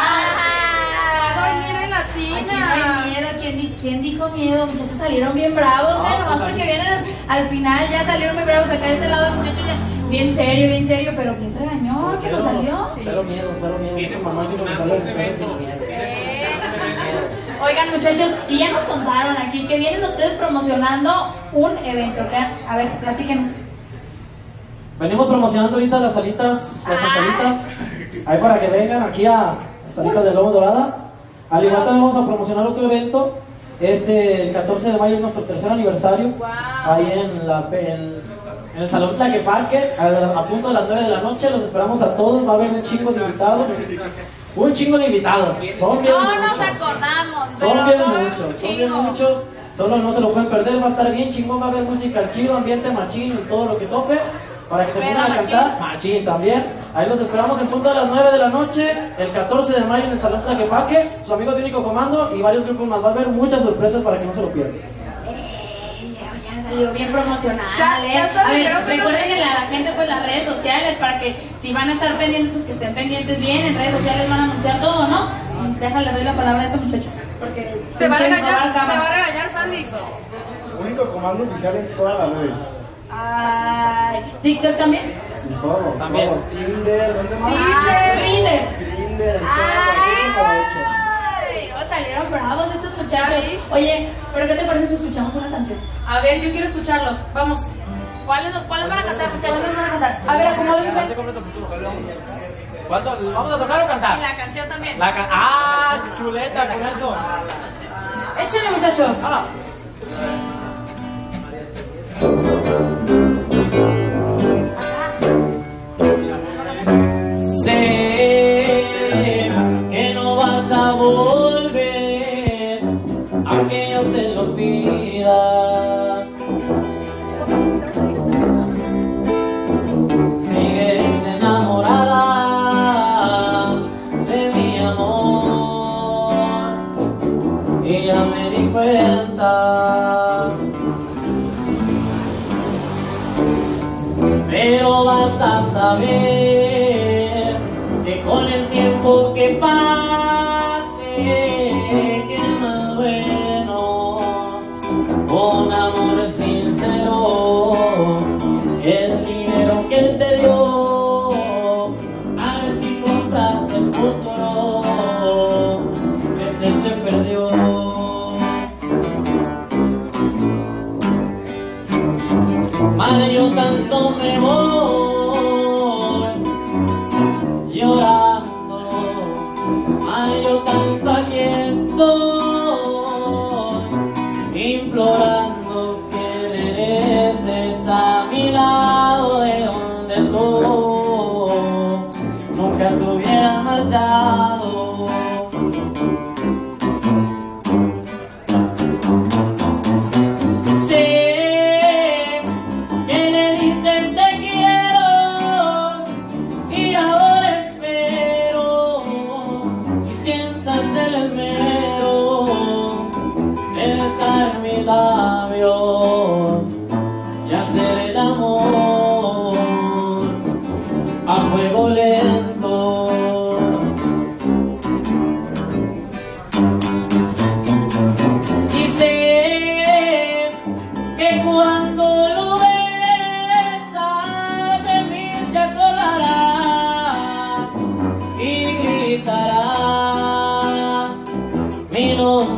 A dormir en la
Aquí no hay
tina.
miedo. ¿Quién, di- quién dijo miedo? Muchachos salieron bien bravos, ¿eh? Nomás porque vienen al, al final ya salieron muy bravos. Acá de este lado, muchachos ya bien serio, bien serio, pero bien regañón, que nos salió.
Cero miedo, cero miedo. Mamá quiero que salga de mi casa sin miedo.
Oigan, muchachos, y ya nos contaron aquí que vienen ustedes promocionando un evento, ¿ok? A ver, platíquenos.
Venimos promocionando ahorita las salitas, las salitas, ahí para que vengan aquí a las salitas de Lomo Dorada. Al igual también vamos a promocionar otro evento, este el catorce de mayo es nuestro tercer aniversario, ahí en, la, en, en el Salón Tlaquepaque, a, a punto de las nueve de la noche, los esperamos a todos, va a haber un chingo de invitados, un chingo de invitados, son bien
No nos
muchos.
acordamos,
Son
pero
bien
son
muchos,
un
son bien
chingo.
muchos. Solo no se lo pueden perder, va a estar bien chingón, va a haber música al chido, ambiente machín y todo lo que tope. Para que se
Peda
pongan a
machín.
cantar, machín también. Ahí los esperamos en punto a las nueve de la noche, el catorce de mayo en el Salón Tlaquepaque. Sus amigos de Único Comando y varios grupos más. Va a haber muchas sorpresas para que no se lo pierdan.
Eh, ya, ya salió bien promocional,
Ya,
¿eh?
ya está,
A ver,
dijeron que no
recuerden
sé.
a la gente pues las redes sociales para que si van a estar pendientes, pues que estén pendientes bien. En redes sociales van a anunciar todo, ¿no? Pues déjale, doy la palabra a este muchacho. Porque
Te va a
quieren robar
regañar, te
cámara.
va a regañar Sandy.
Único Comando oficial en todas las redes.
Ay, TikTok también.
En todo,
También.
todo. Tinder, ¿dónde más?
Tinder.
Tinder, en todas las redes, aprovecho.
Ay, no, salieron bravos estos muchachos. Oye, ¿pero qué te parece si escuchamos una canción?
A ver, yo quiero escucharlos. Vamos.
¿Cuáles, ¿cuáles van a cantar, muchachos? ¿Cuáles van a cantar?
A ver, acomódense.
¿Cuánto? ¿Vamos a tocar o cantar?
Y la canción también.
La ca- ¡Ah! Chuleta con eso.
Échenle, muchachos.
Ah. Sé que no vas a volver, aunque yo te lo pida. Sigues enamorada de mi amor y ya me di cuenta. Pero vas a saber que con el tiempo que pase, que es más bueno, un amor sincero, el dinero que él te dio, a ver si compras el futuro que se te perdió. Madre, yo tanto me voy llorando, madre, yo tanto aquí estoy implorando que regreses a mi lado, de donde tú nunca te hubieras marchado. Sé que le diste de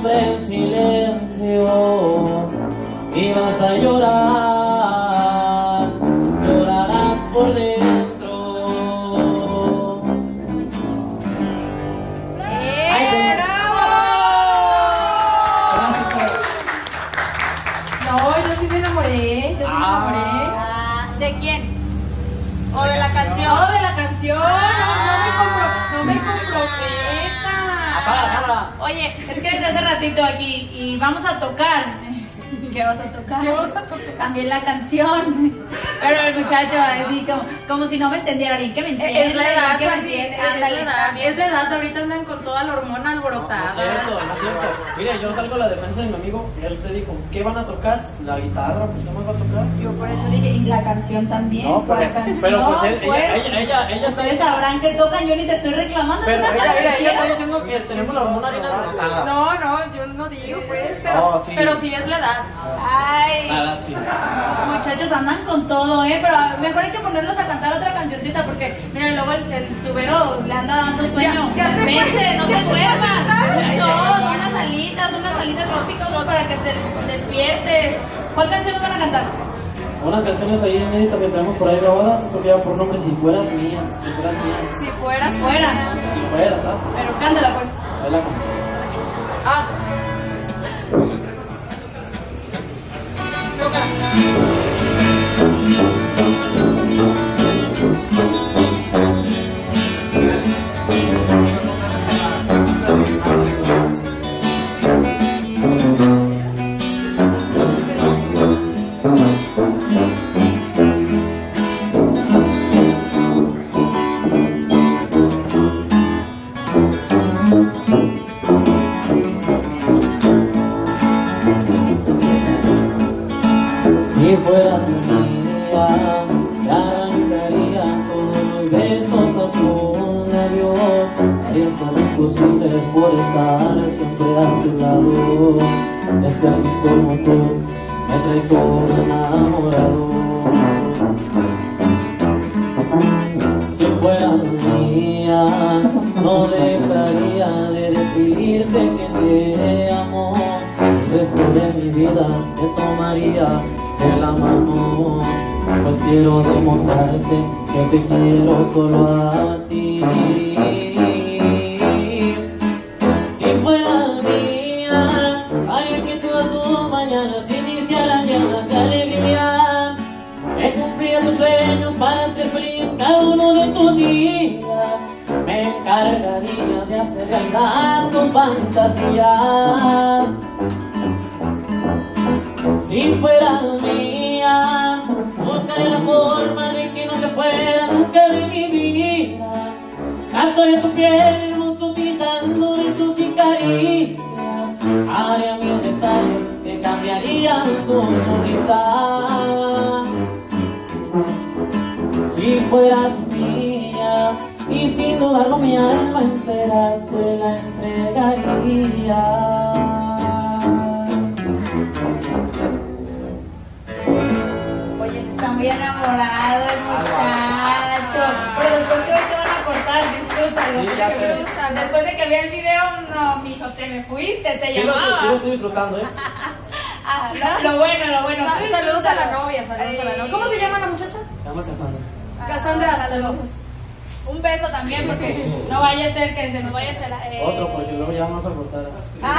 nombre en silencio y vas a llorar, llorarás por dentro.
¡Eh, bravo! No, yo sí me enamoré, yo sí me enamoré.
Ah, ¿de quién? ¿O de la canción?
No, de la canción, no, no me compro, no me comprometa.
Apaga la cámara.
Oye, es que desde hace ratito aquí y vamos a tocar. ¿Qué vas a tocar?
¿Qué vas a tocar?
También la canción. Pero el muchacho así como, como si no me entendiera bien, que me entiende.
Es la edad,
que me
Sandy,
entiende.
es la
Ándale,
edad,
también.
es la edad, ahorita andan con toda la hormona alborotada.
No es cierto, no es cierto. Mire, yo salgo a la defensa de mi amigo y él usted dijo, ¿qué van a tocar? La guitarra, pues ¿qué más va a tocar?
Yo por eso dije, y la canción también.
No,
¿Cuál
pero,
canción?
pero pues él-
Pues,
ella, ella, ella, ella está
ustedes sabrán que tocan, yo ni te estoy reclamando.
Pero
tú
ella,
cantas lo
ella,
que
ella está
quieras.
diciendo que tenemos la hormona bien alborotada.
No, no, yo no digo pues, pero,
No, sí.
pero sí es la edad.
Ay,
Nada, sí.
los muchachos andan con todo, ¿eh? Pero mejor hay que ponerlos a cantar otra cancioncita porque, miren, luego el, el tubero le anda dando sueño.
Ya- ya se fue,
Vente, no
ya
te
se fue a
duermas.
sentar.
Un shot, unas alitas, unas alitas trópicas para que te despiertes. ¿Cuál canción nos van a cantar?
Unas canciones ahí inéditas que tenemos por ahí grabadas, eso queda por nombre Si Fueras Mía, Si Fueras Mía,
Si fueras
Fuera.
Si Fueras, ¿sabes?
Pero cántala pues.
Ahí la
Ah,
Si fueras mía, te arrancaría todos los besos a tu labios. Haría todo lo posible por estar siempre a tu lado. Es que alguien como tú me trae todo enamorado. Si fueras mía, no dejaría de decirte que te amo. El resto de mi vida te tomaría de la mano, pues quiero demostrarte que te quiero solo a ti. Si fueras mía, haría que todas tus mañanas iniciaran llenas de alegría. Me cumplía tus sueños para ser feliz cada uno de tus días. Me encargaría de hacer realidad tus fantasías. Si fueras mía, buscaré la forma de que no se fuera nunca de mi vida. Cantaré tu piel, utilizando besos y caricias. Haría mil detalles que cambiarían tu sonrisa. Si fueras mía, y sin dudarlo mi alma entera te la entregaría.
Oye, se está muy enamorado el muchacho. Pero después que hoy te van a cortar, disfrútalo.
Sí, ya sé.
Disfrútalo. Después de que vi el video, no, mijo, te me fuiste, te
Sí lo,
llamaba.
sí lo estoy disfrutando, ¿eh?
Ah, lo, lo bueno, lo bueno.
Sa-
Sí,
saludos a la
disfrútalo.
novia, saludos a la novia.
Ay.
¿Cómo se llama la muchacha?
Se llama Cassandra.
Cassandra, saludos.
Un beso también, porque no vaya a ser que se nos vaya a hacer. Eh...
Otro, porque luego ya vamos a cortar.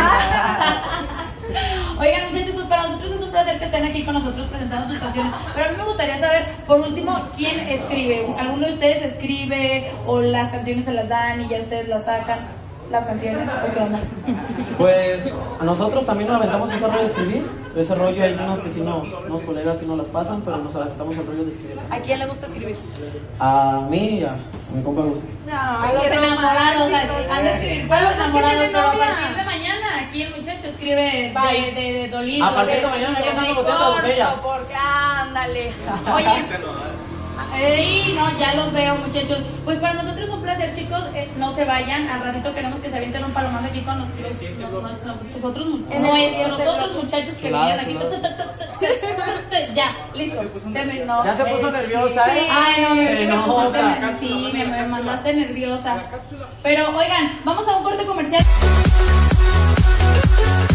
Oigan, muchachos, pues para nosotros es un placer que estén aquí con nosotros presentando tus canciones. Pero a mí me gustaría saber, por último, quién escribe. ¿Alguno de ustedes escribe o las canciones se las dan y ya ustedes las sacan? Las canciones, ¿o qué onda?
Pues a nosotros también nos aventamos ese rollo de escribir. Ese rollo hay unos que sí nos, unos colegas sí nos las pasan, pero nos aventamos el rollo de escribir.
¿A quién le gusta escribir?
A mí y a mi compa Gusto.
A los enamorados, a- han de escribir para los enamorados,
tienen
pero a
novia.
partir de mañana aquí el muchacho escribe de, de, de, de dolido.
A partir de
de-
mañana
de-
ya estamos
de
boteando la
corto,
botella.
Porque, ándale. Oye, ey, no, ya los veo, muchachos. Pues para nosotros es un placer, chicos. Eh, no se vayan. Al ratito queremos que se avienten un palomazo aquí con los, los, los, los- nosotros otros,
En el
nuestros
siguiente
otros
bloque.
muchachos que
Chulada,
vinieron aquí.
chulada.
Ta, ta, ta, ta, ta, ta, Ya, listo. Se me- no,
Ya se puso
eh,
nerviosa,
sí.
¿eh?
Ay, no, me,
Se
me
nota.
pusiste ner- sí, me, me mandaste nerviosa. Pero oigan, vamos a un corte comercial.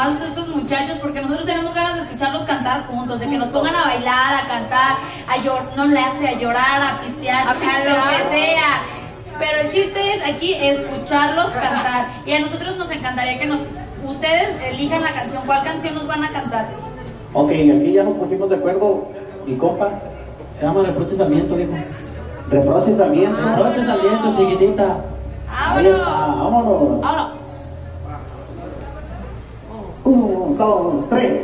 todos estos muchachos, porque nosotros tenemos ganas de escucharlos cantar juntos, de que nos pongan a bailar, a cantar, a llorar, no le hace a llorar, a pistear, a, pistear. a lo que sea. Pero el chiste es aquí escucharlos cantar. Y a nosotros nos encantaría que nos ustedes elijan la canción. ¿Cuál canción nos van a cantar?
Ok, aquí ya nos pusimos de acuerdo, mi compa.
Se llama Reproches Sarmiento, viejo.
Reproches Sarmiento.
Ah, Reproches Sarmiento, chiquitita.
Ahí está, vámonos.
Vámonos.
Un, dos, tres.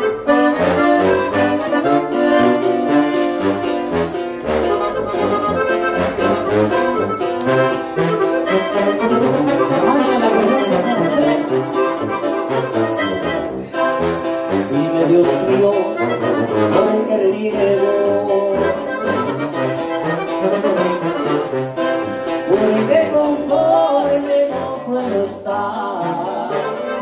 Dime, Dios mío, ¿por qué riego? Porque conforme no puedo estar.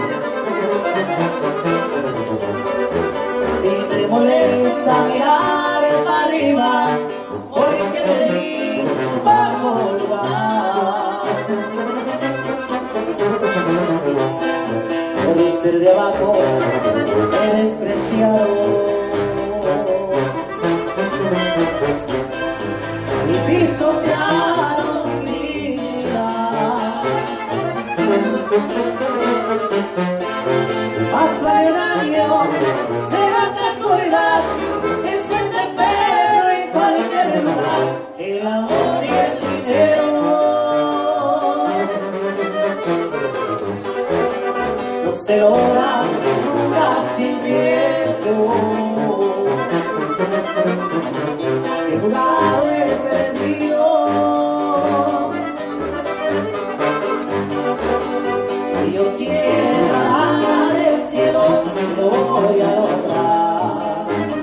Si te molesta mirar para arriba, porque feliz va a colgar. Por ser de abajo he despreciado y pisotearon mi vida. Paso el año de la casualidad que siente Pedro en cualquier lugar, el amor y el dinero no se logra nunca sin riesgo. Si he jugado he perdido y yo quiero ganar el cielo, lo voy a lograr.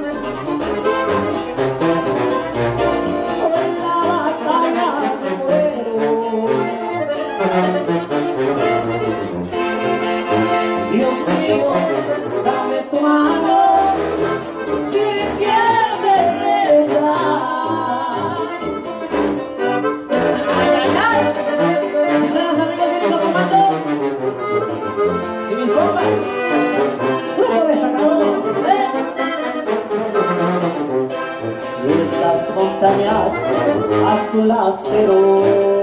En la batalla me muero. Dios mío, dame tu mano si me quieres regresar. Ay, ay, ay. Si son los amigos de mi comando y mis compas, grupo destacado, ¿eh? Y esas montañas azul acero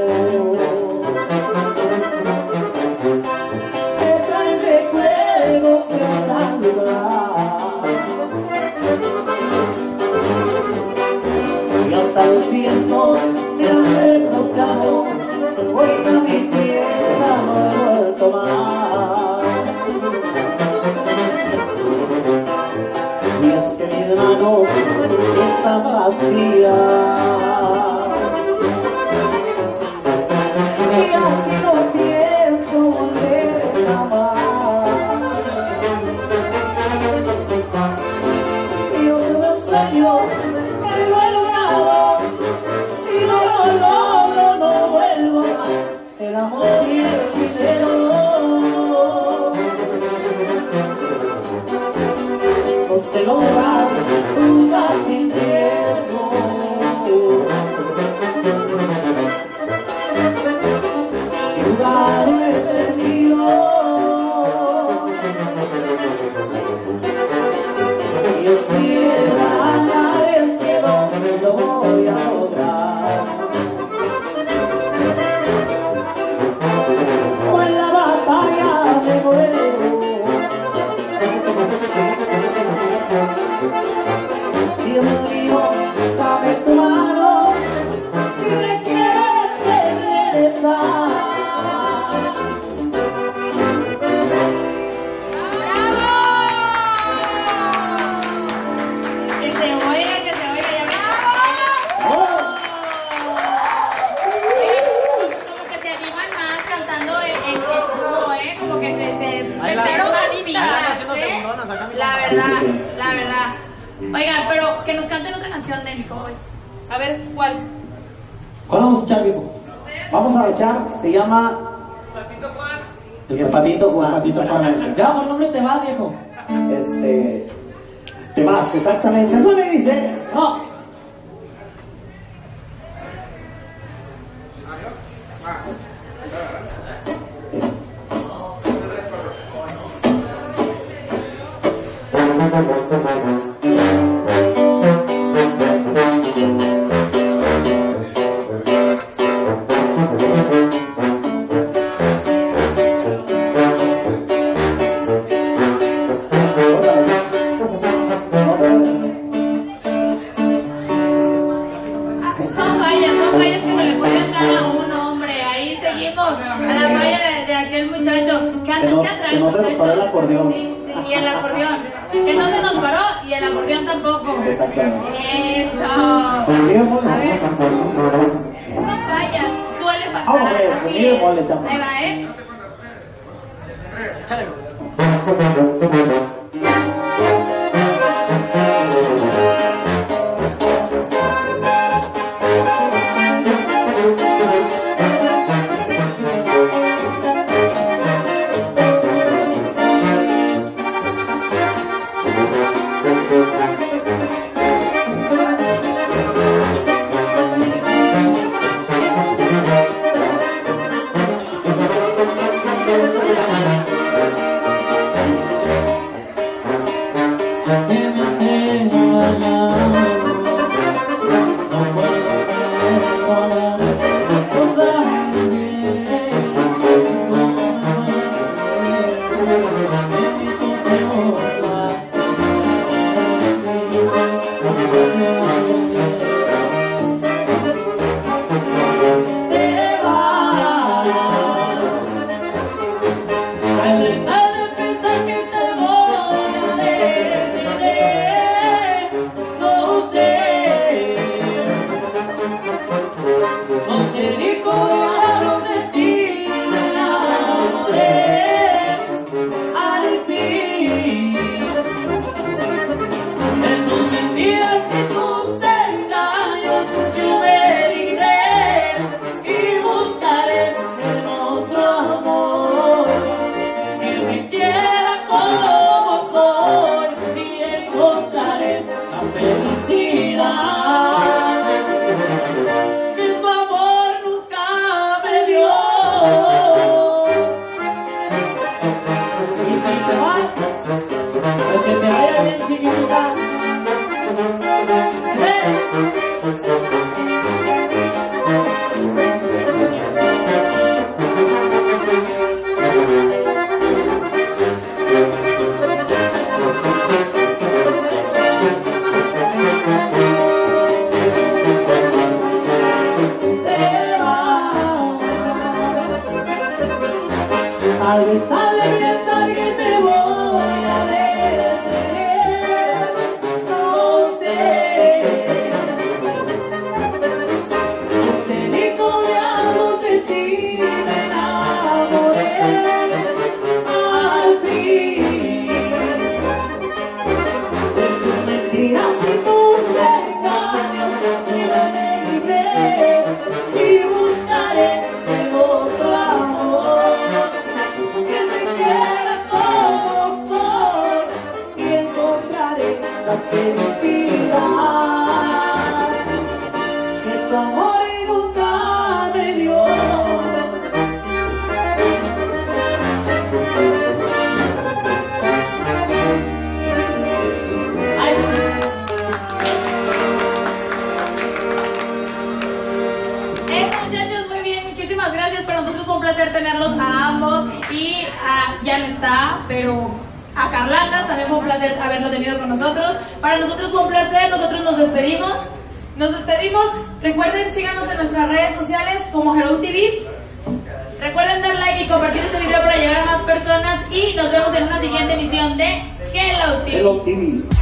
que traen recuerdos de un gran lugar, y hasta los vientos me han reprochado porque a mi tierra no he vuelto más. Y es que mis manos están vacías y así no pienso volver jamás. Yo tuve un sueño que lo he logrado, si no lo logro no vuelvo más. El amor y el dinero no se logra nunca sin riesgo. Si jugar he perdido y yo quiero ganar el cielo, lo voy a lograr. O en la batalla me muero. Dios mío, dame tu mano si me quieres regresar.
Que se oiga, que se oiga, ya como que se animan más cantando en, en dúo, ¿eh? Como que se, se le echaron más vidas, ¿eh? La verdad, la verdad. Oigan, pero que nos canten otra canción, Nelly, ¿cómo ves?
A ver, ¿cuál?
¿Cuál vamos a echar, viejo?
Vamos a echar, se llama El Patito Juan.
Patito Juan. Ya, por nombre te vas, viejo.
Este, te vas, exactamente. Eso le dice.
No.
Bueno,
que no,
ya
que
traen,
no se nos paró el acordeón.
Sí, sí, y el acordeón. Que no se nos paró y el acordeón tampoco.
Exactamente.
Eso.
Pues mi bemol.
A ver. No falla. Suele pasar.
Ah, hombre,
así
mi bemol,
es.
echamos.
Ahí va, ¿eh?
Al besar de pensar que te voy a detener, no sé, no sé ni cómo diablos de ti me enamoré al fin, de tus mentiras y tus engaños me libré y buscaré el otro amor. La felicidad que tu amor nunca me dio. Ay.
Eh, muchachos, muy bien, muchísimas gracias. Para nosotros fue un placer tenerlos a ambos. Y ah, ya no está, pero a Carlangas también fue un placer haberlo tenido con nosotros. Para nosotros fue un placer, nosotros nos despedimos.
Nos despedimos. Recuerden, síganos en nuestras redes sociales como Hello T V.
Recuerden dar like y compartir este video para llegar a más personas. Y nos vemos en una siguiente emisión de Hello T V.
Hello T V.